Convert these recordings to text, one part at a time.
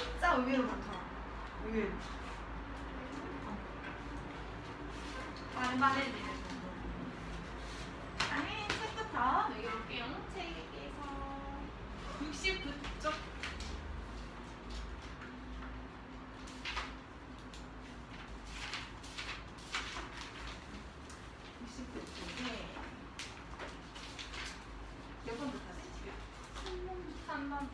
진짜 의외로 많더라. 의외로. 다른 반 애들. 그다음에 책부터 읽어볼게요. 책에서 69쪽. 69쪽에 몇 번부터 하지? 3번.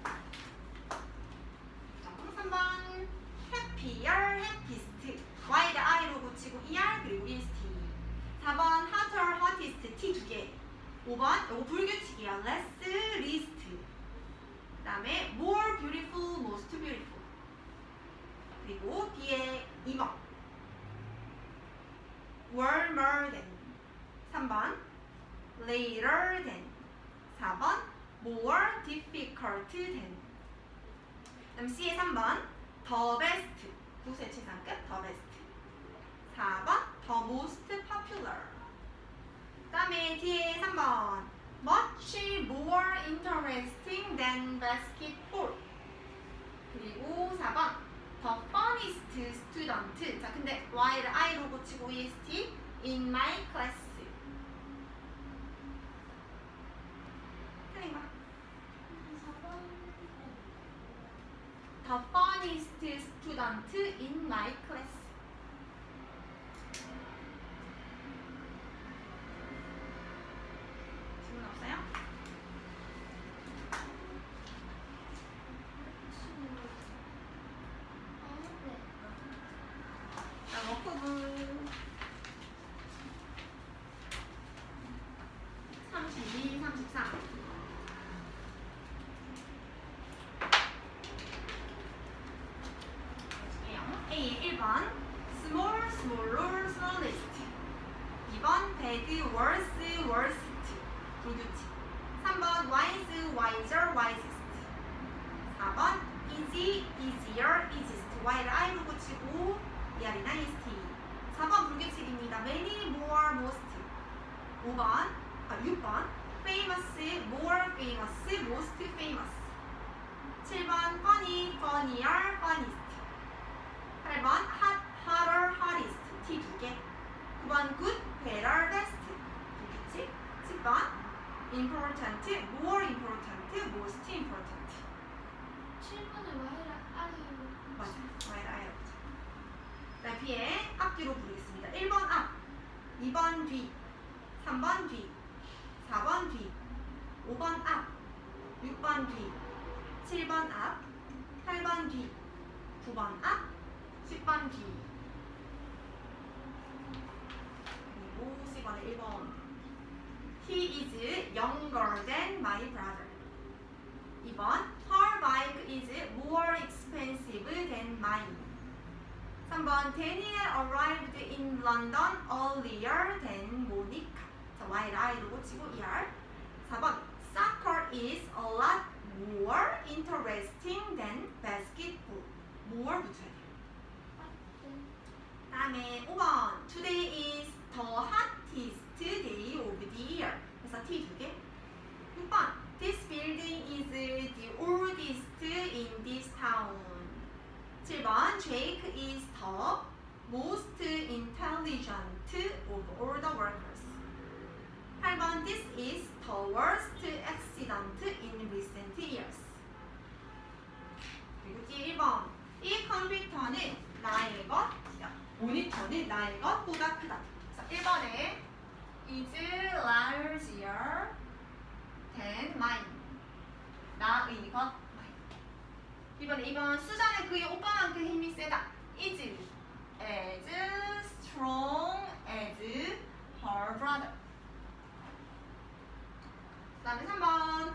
3번 happier, happiest Y를 I로 붙이고 ER 그리고 ist. 4번 hotter, hottest T 두 개. 5번 요거 불규칙이에요. less, least. 그 다음에 more beautiful, most beautiful. 그리고 B의 2번 warmer than. 3번 later than. 4번 more difficult than. 그럼 C의 3번 the best. 구세 최상급 the best. 4번 the most popular. 그 다음에 D의 3번 much more interesting than basketball. 그리고 4번 the funniest student. 자 근데 Y를 I로 붙이고 est in my class. 틀린 거. The funniest student in my class. 질문 없어요? 자, 워크북 32, 33. A 1번 small, smaller, smallest. 2번 bad, worse, worst. 불규칙. 3번 wise, wiser, wisest. 4번 easy, easier, easiest. Y를 I로 붙이고 ER이나 est. 4번 불규칙입니다. many, more, most. 6번 famous, more famous, most famous. 7번 funny, funnier, funniest. 8번 hot, hotter, hottest. T 두 개. 9번 good, better, best. 불규칙. 10번 important, more important, most important. 7번에 Y를 I로. 맞아. Y를 I로 붙여. 그 B의 앞뒤로 부르겠습니다. 1번 앞, 2번 뒤, 3번 뒤, 4번 뒤, 5번 앞, 6번 뒤, 7번 앞, 8번 뒤, 9번 앞, 10번 뒤. 그리고 C번에 1번 He is younger than my brother. 2번 Her bike is more expensive than mine. 3번 Daniel arrived in London earlier than Monica. 자, Y를 I로 붙이고 ER. 4번 Soccer is a lot more interesting than basketball. more 붙여야 돼요. 다음에 5번 Today is the hottest day of the year. 그래서 T 두 개. 6번 This building is the oldest in this town. 7번 Jake is the most intelligent of all the workers. 8번 This is the worst accident in recent years. 그리고 뒤에 1번 이 컴퓨터는 나의 것, 모니터는 나의 것보다 크다. 자, 1번에 is larger than mine. 나의 것. 2번에 2번 수자는 그의 오빠만큼 힘이 세다. is as strong as her brother. 그 다음에 3번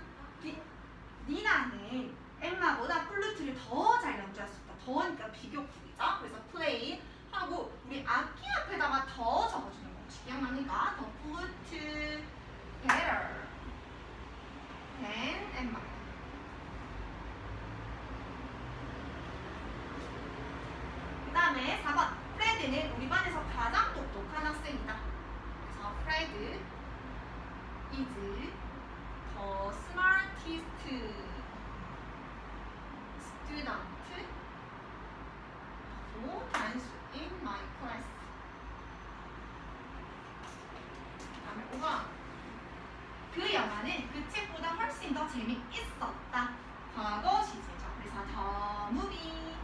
니나는 엠마보다 플루트를 더 잘 연주할 수 있다. 더니까 비교급이죠. 그래서 play 하고 우리 악기 앞에다가 더 적어주는 거 기억납니까? 더 flute better than Emma. 그 다음에 4번 프레드는 우리 반에서 가장 똑똑한 학생이다. 그래서 Fred is the smartest student 또 단수 in my class. 다음에 5번. 그 영화는 그 책보다 훨씬 더 재미있었다. 과거 시제죠. 그래서 the movie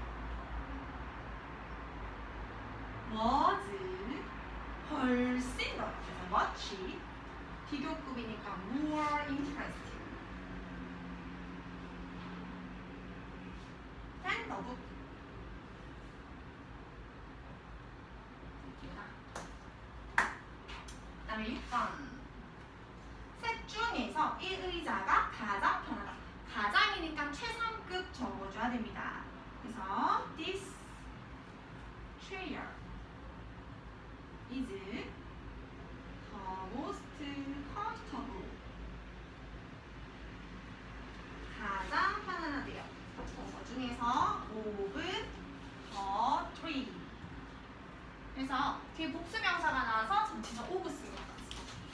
was 훨씬 더. 그래서 much 비교급이니까 more interesting than the book. 그다음에 6번. 셋 중에서 이 의자가 가장 편하다. 가장이니까 최상급 적어줘야 됩니다. 그래서 this chair is the most comfortable. 가장 편안하대요. 그 중에서 of the three. 그래서 뒤에 복수명사가 나와서 전치사 of 쓰는 거지.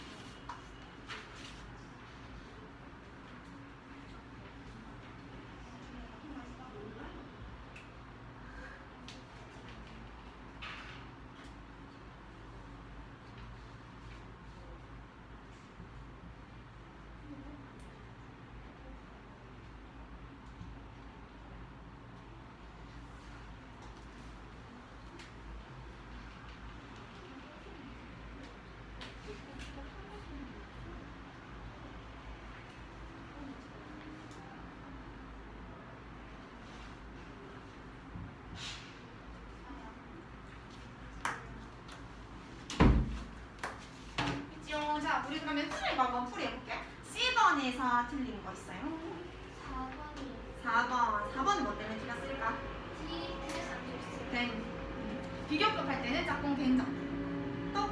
자, 우리 그러면 틀린 거 한번 풀이해볼게. C번에서 틀린 거 있어요? 4번이요. 4번. 4번은 뭐 때문에 틀렸을까? D 그래서 안 줬어요. 된. 비교급 할 때는 짝꿍 된점. 또?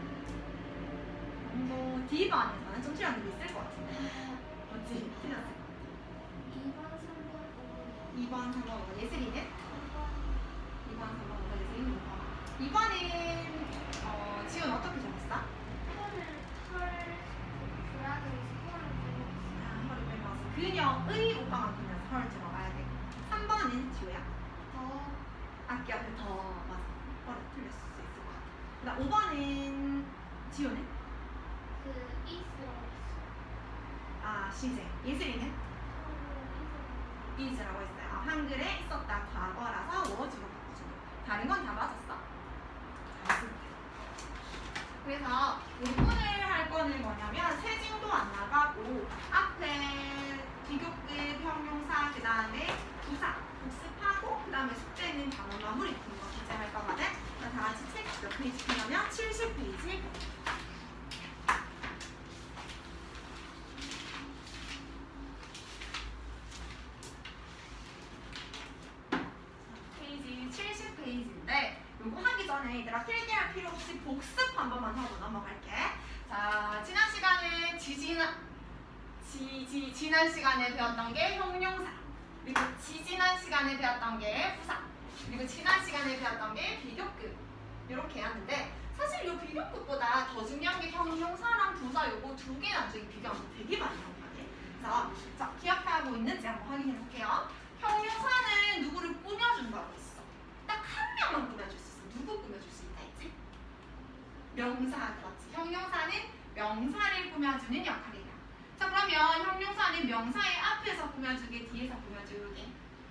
D번에서는 좀 틀렸는 게 있을 것 같은데. 맞지? 틀렸을 것 같아. 2번, 3번, 5번. 2번, 3번, 5번. 예슬이는? 3번. 2번, 3번, 5번. 예슬이는 5번. 2번은 지훈 어떻게 적었어? 1번을 털 브라더에서 털을 빼먹었어요. 그녀의 오빠만큼은 설 들어가야 되고. 3번은 지호야. 악기 앞에 더 맞아. 오빠를 틀렸을 수 있을 것 같아. 그다음 5번은 지호는? 그 is라고 했어요. 아, 시제. 예슬이는? is라고 했어요. 아, 한글에 있었다. 과거라서 was로 바꿔준 거. 다른 건 다 맞았어. 잘했습니다. 그래서 우리 오늘 할 거는 뭐냐면 세징도 안 나가고 앞에 비교급, 형용사, 그 다음에 부사 복습하고 그 다음에 숙제는 단어 마무리 푸는 거 이제 할 거거든. 그럼 다 같이 책 몇 페이지 펴면 70페이지. 페이지 70페이지인데 요거 하기 전에 얘들아 필기할 필요 없이 복습 한 번만 하고 넘어갈게. 자, 지난 시간에 지난 시간에 배웠던 게 형용사, 그리고 지난 시간에 배웠던 게 부사, 그리고 지난 시간에 배웠던 게 비교급 이렇게 했는데 사실 이 비교급보다 더 중요한 게 형용사랑 부사 요거 두 개 나중에 비교하면 되게 많이 나오거든요. 그래서 자, 기억하고 있는지 한번 확인해 볼게요. 형용사는 누구를 꾸며준다고 했어. 딱 한 명만 꾸며줄 수 있어. 누구 꾸며줄 수 있다 했지? 명사. 그렇지. 형용사는 명사를 꾸며주는 역할이야. 자, 그러면 형용사는 명사의 앞에서 꾸며주게, 뒤에서 꾸며주게?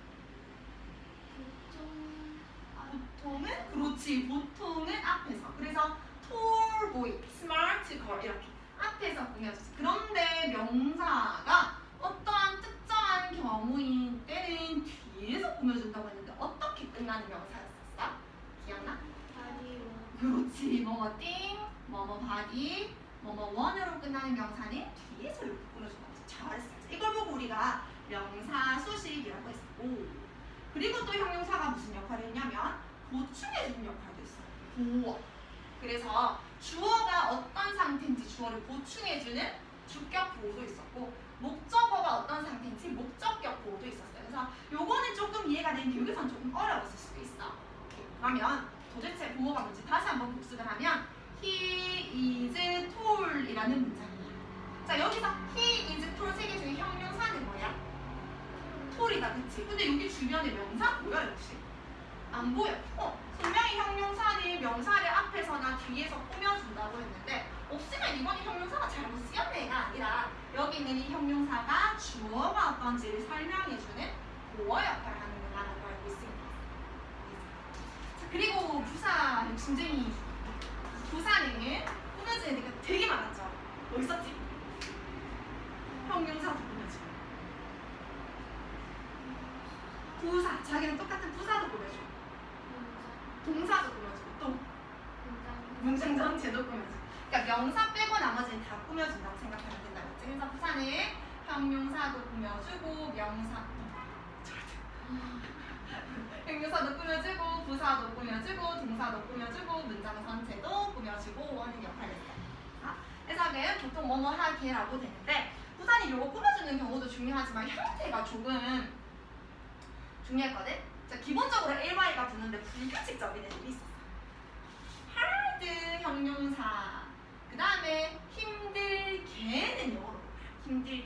보통은? 그렇지. 보통은 앞에서. 그래서 tall boy, smart girl 이렇게 앞에서 꾸며주지. 그런데 명사가 어떠한 특정한 경우인 때는 뒤에서 꾸며준다고 했는데 어떻게 끝나는 명사였었어? 기억나? 바디로. 그렇지. 뭐뭐 띵, 뭐뭐 바디, 뭐뭐 원으로 끝나는 명사는 뒤에서 이렇게 꾸며준다고 했어. 잘했어. 이걸 보고 우리가 명사 수식이라고 했었고, 그리고 또 형용사가 무슨 역할을 했냐면 보충해주는 역할도 있어요. 보호. 그래서 주어가 어떤 상태인지 주어를 보충해주는 주격 보호도 있었고, 목적어가 어떤 상태인지 목적격 보호도 있었어요. 그래서 요거는 조금 이해가 되는데 여기서는 조금 어려웠을 수도 있어. 그러면 도대체 보호가 뭔지 다시 한번 복습을 하면 he is tall 이라는 문장이야. 자, 여기서 he is tall 세 개 중에 형용사는 뭐야? tall이다, 그치? 근데 여기 주변에 명사 뭐야, 역시? 안 보여. 분명히 형용사를 명사를 앞에서나 뒤에서 꾸며준다고 했는데 없으면 이번에 형용사가 잘못 쓰였네가 아니라 여기 있는 이 형용사가 주어가 어떤지를 설명해주는 보어 역할을 하는구나라고 알고 있습니다. 자, 그리고 부사 욕심쟁이 부사는 꾸며지는 데가 되게 많았죠. 어디 있었지? 형용사도 꾸며지고 부사, 자기는 똑같은 부사도 꾸며주고 동사도 꾸며주고 또 문장 전체도 꾸며주고 그러니까 명사 빼고 나머지는 다 꾸며준다고 생각하면 된다고 했지. 그래서 부사는 형용사도 꾸며주고 명사 형용사도 꾸며주고 부사도 꾸며주고 동사도 꾸며주고 문장 전체도 꾸며주고 하는 역할을 했어요. 해석은 보통 뭐뭐 하기라고 되는데 부사는 이거 꾸며주는 경우도 중요하지만 형태가 조금 중요했거든. 자, 기본적으로 ly가 붙는데 불규칙적인 애들이 있었어. hard 형용사 그 다음에 힘들게는 영어로 힘들게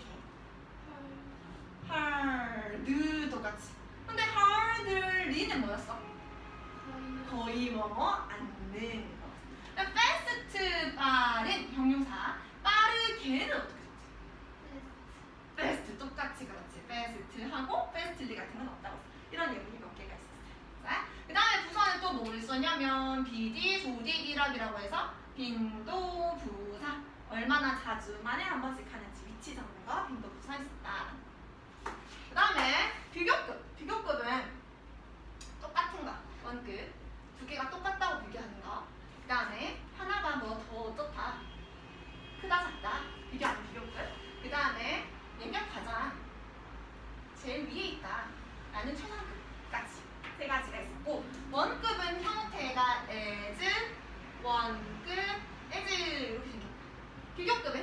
hard 똑같이. 근데 hardly는 뭐였어? 거의 뭐뭐 않는 거. fast 빠른 형용사 빠르게는 어떻게 썼지? fast 똑같이 그렇지. fast하고 fastly 같은 건 없다고 했어. 이런 예문이 몇 개가 있었어요. 자, 그 다음에 부사는 또 뭐를 썼냐면 비디, 조디, 일학이라고 해서 빈도, 부사 얼마나 자주 만에 한 번씩 하는지 위치 잡는 거 빈도, 부사 있었다. 그 다음에 비교급. 비교급은 똑같은 거. 원급. 두 개가 똑같다고 비교하는 거. 그 다음에 하나가 뭐 더 어떻다. 크다, 작다. 비교하는 비교급. 그 다음에 얘가 가장 제일 위에 있다. 라는 최상급까지 세 가지가 있었고 원급은 형태가 as, 원급, as 이렇게 생겼다. 비교급은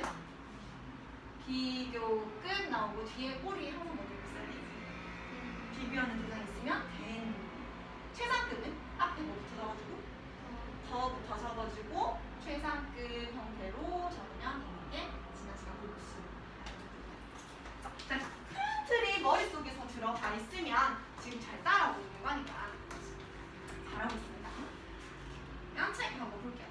비교급 나오고 뒤에 꼬리 항상 뭐들고 있어야 되지? 비교하는 대상이 있으면 된. 최상급은 앞에 뭐 붙어가지고 더부터 적어주고 최상급 형태로 적으면 되는 게 지난 시간 복수. 자, 큰 틀이 머릿속에서 들어가 있으면 지금 잘 따라오고 있는 거니까 잘하고 있습니다. 양책 한번 볼게요.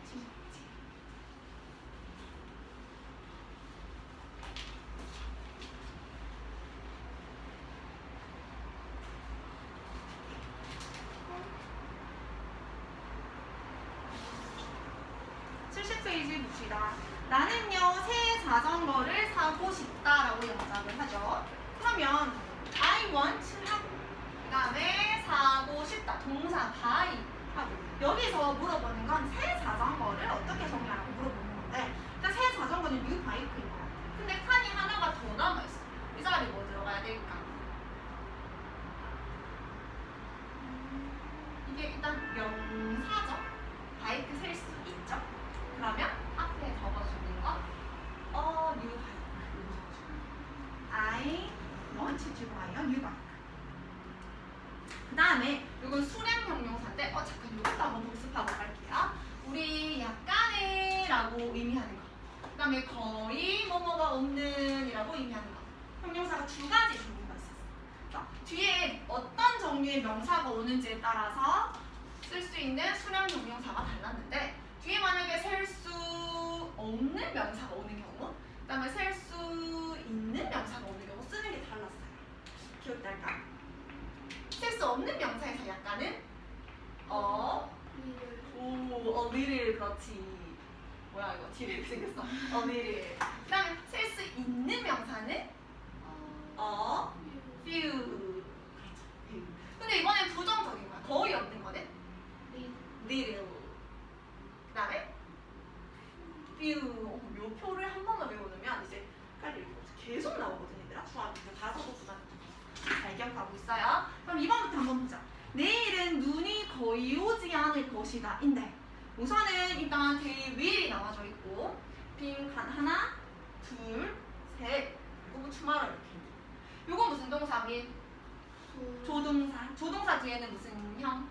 나는요 새 자전거를 사고 싶다라고 연장을 하죠. 그러면 I want 하고 그 다음에 사고 싶다 동사 buy 하고 여기서 물어보는 건 새 자전거를 어떻게 정의하라고 물어보는 건데 일단 새 자전거는 new bike인 것 같아. 근데 칸이 하나가 더 남아있어. 이 자리에 뭐 들어가야 될까? 이게 일단 명사죠. 바이크 셀 수 있죠. 그러면 앞에 적어주는 거 new bike. I want to buy a new bike. 그 다음에 이건 수량 형용사인데 잠깐 이것도 한번 복습하고 갈게요. 우리 약간의 라고 의미하는 거. 그 다음에 거의 뭐뭐가 없는 이라고 의미하는 거. 형용사가 두 가지 종류가 있었어. 뒤에 어떤 종류의 명사가 오는지에 따라서 쓸 수 있는 수량 형용사가 달랐는데 뒤에 만약에 셀 수 없는 명사가 오는 경우 그 다음에 셀 수 있는 명사가 오는 경우 쓰는 게 달랐어요. 기억날까? 셀 수 없는 명사에서 약간은 a little 그렇지. 뭐야 이거 뒤에 이렇게 생겼어. a little. 그 다음에 셀 수 있는 명사는 a few. 근데 이번엔 부정적인 거야. 거의 없는 거네. little. 그 다음에 few. 묘표를 한 번만 외워놓으면 이제 헷갈릴 게 없어. 계속 나오거든 얘들아. 수학 이제 가서도 부담. 잘 기억하고 있어요. 그럼 2번부터 한번 보자. 내일은 눈이 거의 오지 않을 것이다. 인데 우선은 일단 데이 will이 나와져 있고 빈 칸 하나, 둘, 셋 그리고 tomorrow 이렇게 있는. 요거 무슨 동사긴? 조동사. 조동사 뒤에는 무슨 형?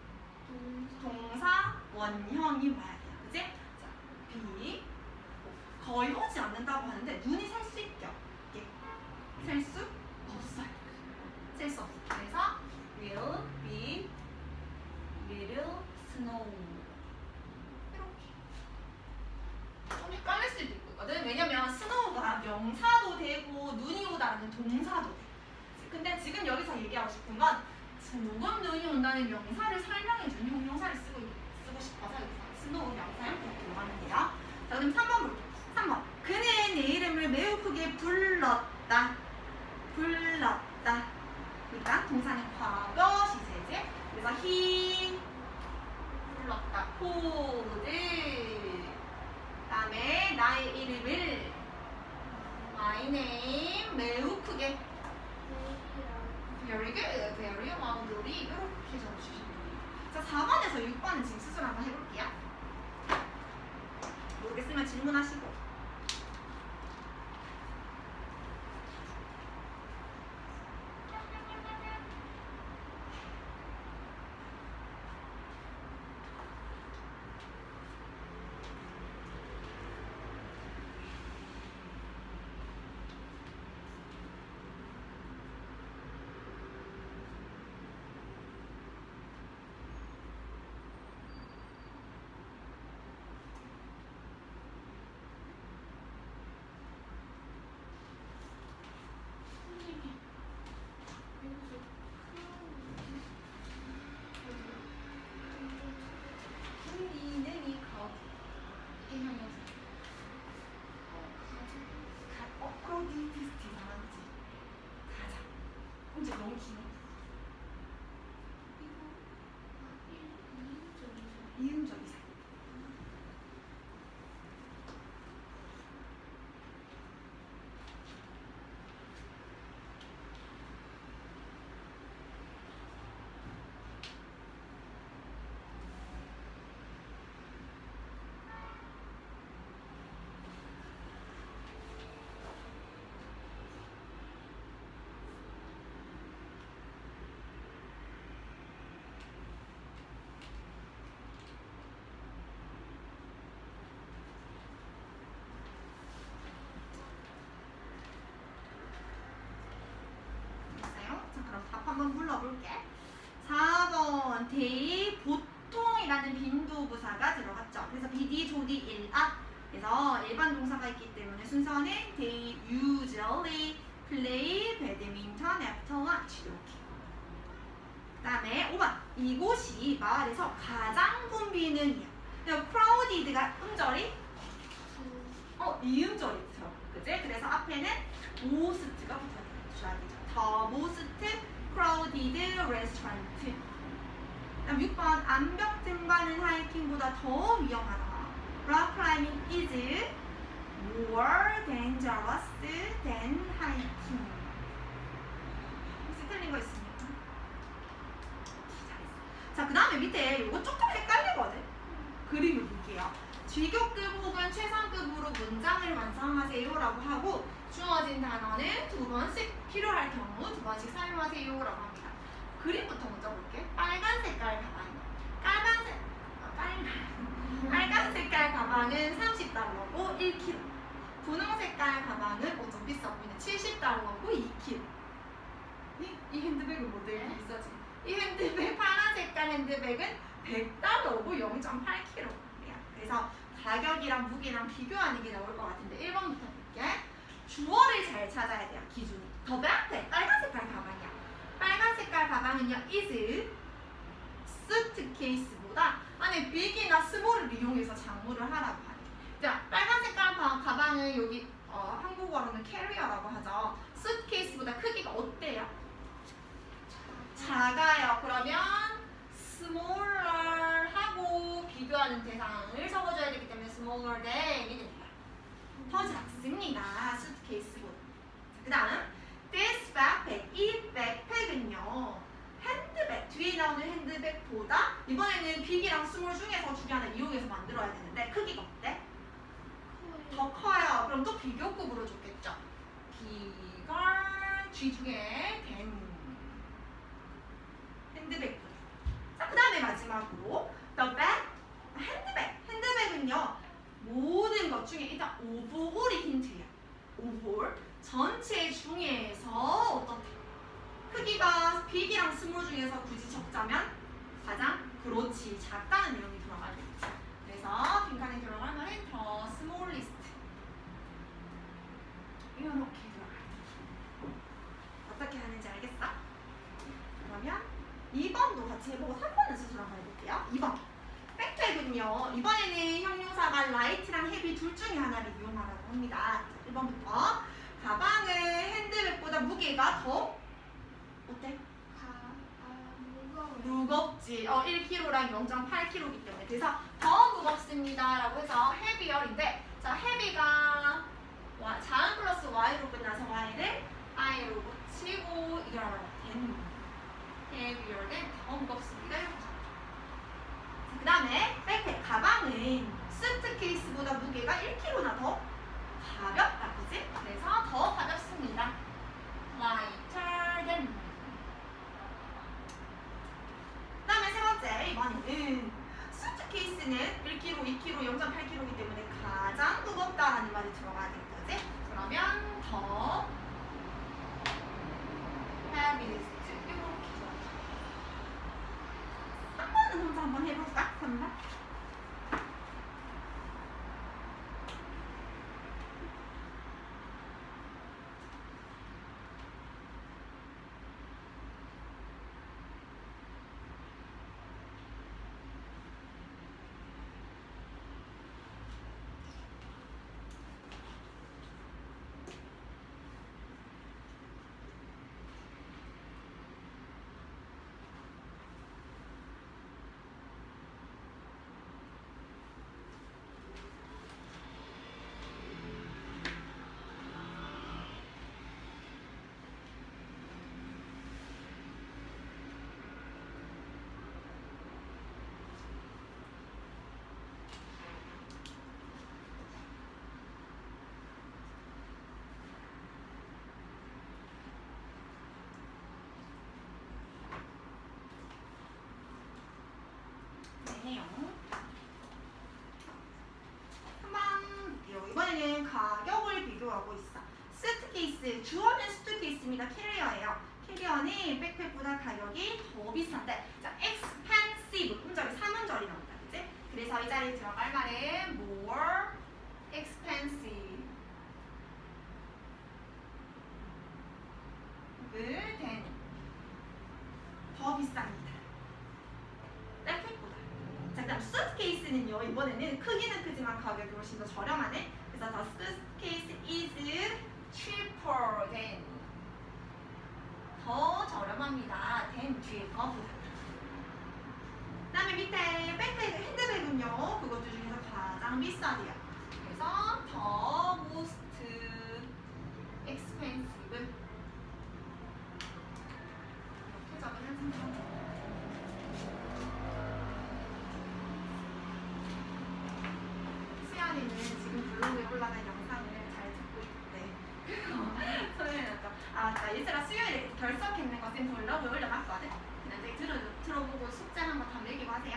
동사 원형이 와야 돼요. 그치? 자, 비 거의 오지 않는다고 하는데 눈이 살 수 있죠? 살 수 없어요. 셀 수 없어. 그래서 will be will snow. 이렇게. 좀 헷갈릴 수도 있거든. 왜냐면 snow가 명사도 되고 눈이 오다라는 동사도 돼. 근데 지금 여기서 얘기하고 싶은 건 조금 눈이 온다는 명사를 설명해주는 형용사를 쓰고 싶어서 여기서 snow 명사 형태로 들어가는데요. 자, 그럼 3번 볼게요. 3번. 그는 내 이름을 매우 크게 불렀다. 불렀다. 그러니까 동사는 과거 시제지. 그래서 he 불렀다. called. 그다음에 나의 이름을 my name 매우 크게 very good, very loudly 이렇게 적어주시면 돼요. 자, 4번에서 6번은 지금 스스로 한번 해볼게요. 모르겠으면 질문하시고. 너무 기네. 이음절 이상. 한번 불러볼게. 4번 they 보통이라는 빈도부사가 들어갔죠. 그래서 BD, 조디, 일아. 그래서 일반 동사가 있기 때문에 순서는 they usually play badminton after lunch 이렇게. 그 다음에 5번 이곳이 마을에서 가장 붐비는 이야. crowded가 음절이 이음절이 있죠. 그치? 그래서 앞에는 most가 붙어줘야 되죠. The most crowded restaurant. 그다음 6번 암벽 등반은 하이킹보다 더 위험하다. Rock climbing is more dangerous than hiking. 혹시 틀린 거 있습니까? 잘했어. 자, 그 다음에 밑에 이거 조금 헷갈리거든. 그림을 볼게요. G교급 혹은 최상급으로 문장을 완성하세요라고 하고 주어진 단어는 2번씩 필요할 경우 2번씩 사용하세요라고 합니다. 그림부터 먼저 볼게. 빨간 색깔 가방이요. 빨간 색깔 가방은 30달러고 1kg. 분홍 색깔 가방은 좀 비싸 보이네. 70달러고 2kg. 이 핸드백은 뭐 되게 비싸지? 이 핸드백, 파란 색깔 핸드백은 100달러고 0.8kg. 그래서 가격이랑 무게랑 비교하는 게 나올 것 같은데 1번부터 볼게. 주어를 잘 찾아야 돼요. 기준이. 더 앞에 빨간 색깔 가방이야. 빨간 색깔 가방은요. is suitcase보다 안에 big이나 small을 이용해서 장무를 하라고 하네. 자, 빨간 색깔 가방은 여기 한국어로는 carrier라고 하죠. suitcase보다 크기가 어때요? 작아요. 그러면 smaller 하고 비교하는 대상을 적어줘야 되기 때문에 smaller than이 됩니다. 더 작습니다. suitcase보다. 그 다음 this backpack, 이 백팩은요 핸드백, 뒤에 나오는 핸드백보다 이번에는 빅이랑 스몰 중에서 두 개 하나 이용해서 만들어야 되는데 크기가 어때? 더 커요. 그럼 또 비교급으로 줬겠죠. bigger, G 중에 than 핸드백보다. 자, 그 다음에 마지막으로 the bag, 핸드백은요 모든 것 중에 일단 overall이 힌트야. overall 전체 중에서 어떻게 크기가 빅이랑 스몰 중에서 굳이 적자면 가장 그렇지. 작다는 내용이 들어가겠지. 그래서 빈칸에 들어갈 말은 the smallest. 이렇게 들어가요. 어떻게 하는지 알겠어? 그러면 2번도 같이 해보고 3번은 스스로 한번 해볼게요. 2번. 백팩은요. 이번에는 형용사가 light랑 heavy 둘 중에 하나를 이용하라고 합니다. 1번부터. 가방은 핸드백보다 무게가 더 어때? 무겁지. 1kg랑 0.8kg이기 때문에. 그래서 더 무겁습니다. 라고 해서 heavyer인데, 자, heavy가 자음 플러스 y로 끝나서 y를 i로 붙이고 이거라고 됩니다. heavier than 더 무겁습니다. 그 다음에 백팩 가방은 수트케이스보다 무게가 1kg나 더 가볍다. 그지? 그래서 더 가볍습니다. lighter than. 그 다음에 세 번째, 이번에는 수트케이스는 1kg, 2kg, 0.8kg이기 때문에 가장 무겁다라는 말이 들어가야 되겠다. 그지? 그러면 더 heaviest 이렇게 좋아요. 3번은 혼자 한번 해볼까? 3번? 해요. 3번 이번에는 가격을 비교하고 있어. 수트케이스, 주어는 수트케이스입니다. 캐리어예요. 캐리어는 백팩보다 가격이 더 비싼데, 자, expensive 음절이 3음절이 나온다. 그치? 그래서 이 자리에 들어갈 말은 more expensive than 더 비쌉니다. 백팩보다. 자, 그다음 수트케이스는요. 이번에는 크기는 크지만 가격이 훨씬 더 저렴하네. 그래서 the suitcase is cheaper than 더 저렴합니다. than 뒤에 거보다. 그다음에 밑에 백팩 핸드백은요. 그것들 중에서 가장 비싸대요. 그래서 the most expensive 이렇게 적으면 됩니다. 수연이는 지금 블로그에 올라간 영상을 잘 듣고 있대. 소연이가 나 얘들아 수연이 결석했는 거 지금 블로그에 올려놨거든. 그냥 이제 들어보고 숙제 한번 다 내기고 하세요.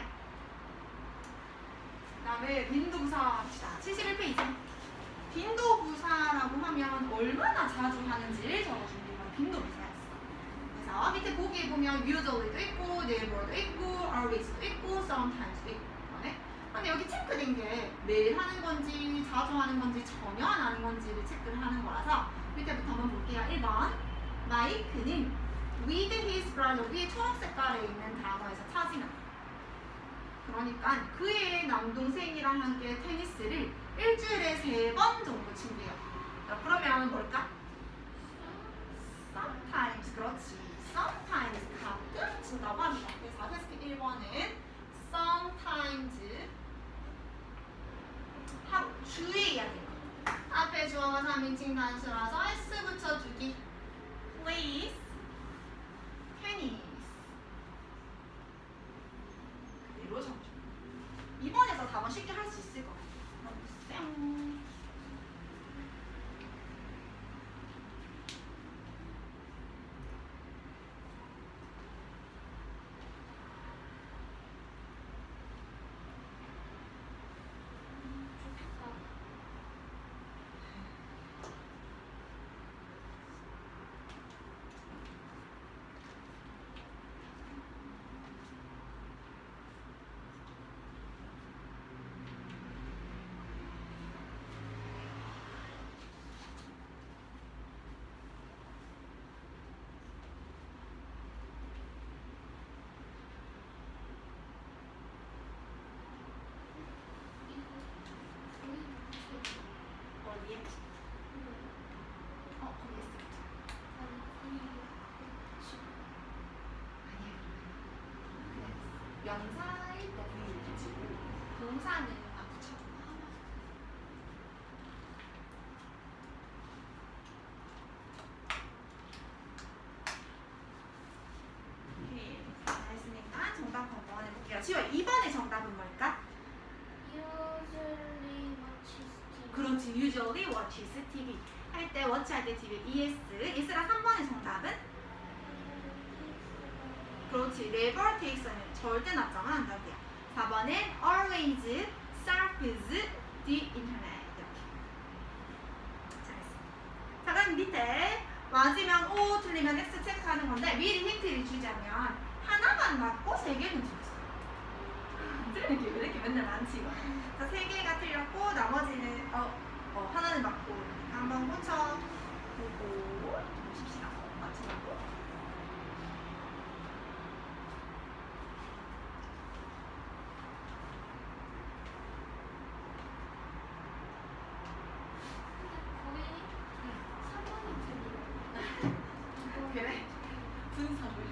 그 다음에 빈도부사 합시다. 71페이지. 빈도부사라고 하면 얼마나 자주 하는지를 적어주는 게 바로 빈도부사였어. 그래서 밑에 보기에 보면 usually도 있고, never도 있고, always도 있고, sometimes도 있고. 그러네. 근데 여기 체크된 게 매일 하는 건지, 자주 하는 건지, 전혀 안 하는 건지를 체크를 하는 거라서 밑에부터 한번 볼게요. 1번. 마이크는 with his brother 위에 초록 색깔에 있는 단어에서 찾으면, 그러니까 그의 남동생이랑 함께 테니스를 일주일에 3번 정도 친대요. 그러면 뭘까? sometimes. 그렇지. sometimes 가끔 친다고 합니다. 그래서 테스트 1번은 sometimes 하고 주의해야 될 거. 앞에 주어가 3인칭 단수라서 s 붙여주기. plays tennis. 그대로 적어줘. 2번에서 4번 쉽게 할 수 있을 것 같아요. 뿅. 명사일 때 V를 붙이고 동사는 안 붙여줘. 오케이. 잘했으니까 정답 한번 해볼게요. 지금 2번의 정답은 뭘까? Usually watches TV. 그렇지. Usually watches TV. 할 때 watch 할 때 뒤에 ES. ES가 3번의 정답은? 그렇지. never takes는 절대 납작은 안 잡이야. 4번은 always surfs the internet. 이렇게. 잘했어. 자, 그럼 밑에 맞으면 O, 틀리면 X 체크하는 건데 미리 힌트를 주자면 하나만 맞고 3개는 틀렸어. 틀린 게 왜 이렇게 맨날 많지? 이거. 자, 3개가 틀렸고 나머지는 하나는 맞고 한번 고쳐보고 보십시다. 맞춰보고. 그래? 분석을.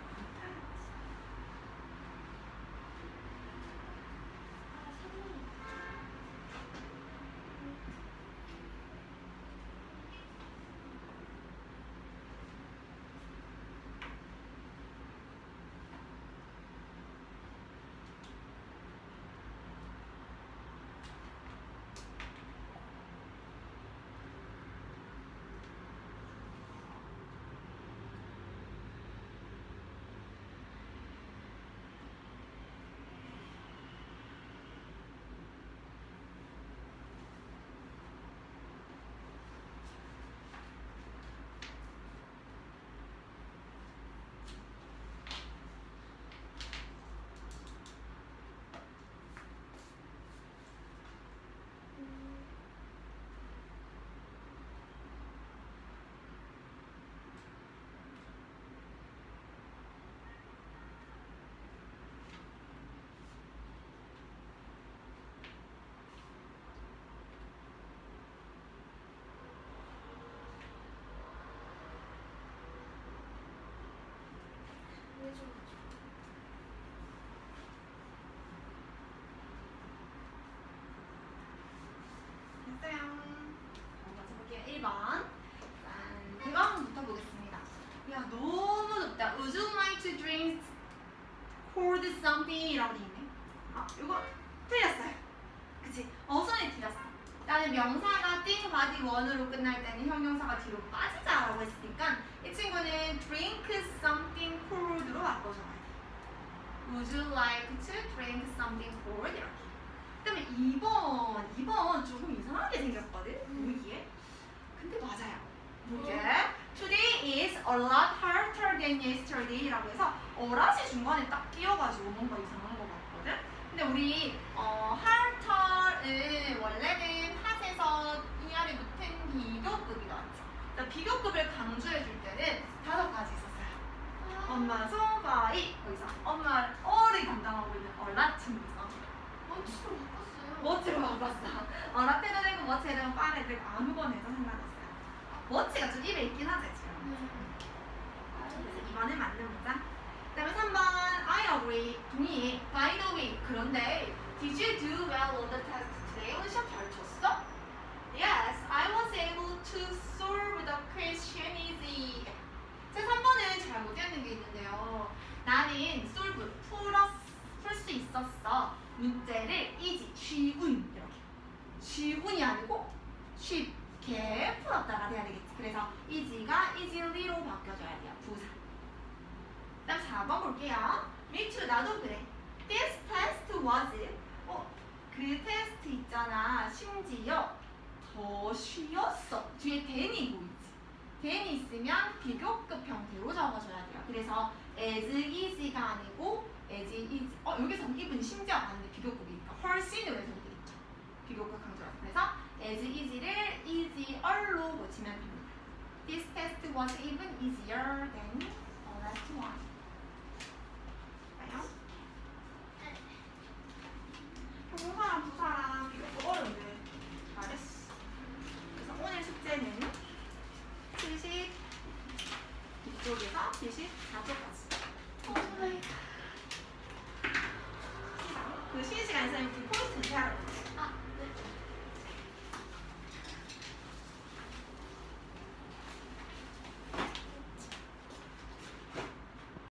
됐어요. 먼저 볼게요. 1번. 짠. 대강부터 보겠습니다. 야, 너무 덥다. Would you like to drink cold something? 이라고 돼 있네. 아, 이거 틀렸어요. 그치? 어선이 틀렸어. 나는 명사가 띵, 바디, 원으로 끝날 때는 형용사가 뒤로 빠지자라고 했으니까 이 친구는 drink something cold로 바꿔줘야 돼. Would you like to drink something cold? 이렇게. 그 다음에 2번 조금 이상하게 생겼거든? 보기에. 근데 맞아요. 보기에. Today is a lot harder than yesterday 라고 해서 어라시 중간에 딱 끼어가지고 뭔가 이상한 것 같거든? 근데 우리 harder은 원래는 핫에서 ER이 붙은 비교급이 나왔죠. 그러니까 비교급을 강조해줄 때는 5가지 있었어요. 엄마 소바이 거기서 엄마 어를 담당하고 있는 얼라친구죠. 멋지로 바꿨어요. 멋지로 바꿨어. 라떼도 되고 멋지도 되고 빠레도 되고 아무 번 해도 상관없어요. 멋지가 좀 입에 있긴 하죠 지금. 그래서 이번에 맞는 문장. 그 다음에 3번 I agree 동의해. By the way 그런데 Did you do well on the test today? 오늘 시험 잘 쳤어? Yes, I was able to solve the question easy. 제 3번은 잘 못했는 게 있는데요. 나는 solve 풀 수 있었어. 문제를 easy 쉬운 이렇게 쉬운이 아니고 쉽게 풀었다가 돼야 되겠지. 그래서 easy가 easily로 바뀌어줘야 돼요. 부사. 그다음 4번 볼게요. Me too. 나도 그래. This test was 그 테스트 있잖아. 심지어 더 쉬웠어. 뒤에 than이 보이지. than이 있으면 비교급 형태로 적어줘야 돼요. 그래서 as easy가 아니고 as easy. 여기서는 even 심지어 아닌데 비교급이니까 훨씬으로 해서 되겠죠. 비교급 강조라서. 그래서 as easy를 easier로 고치면 됩니다. This test was even easier than the last one.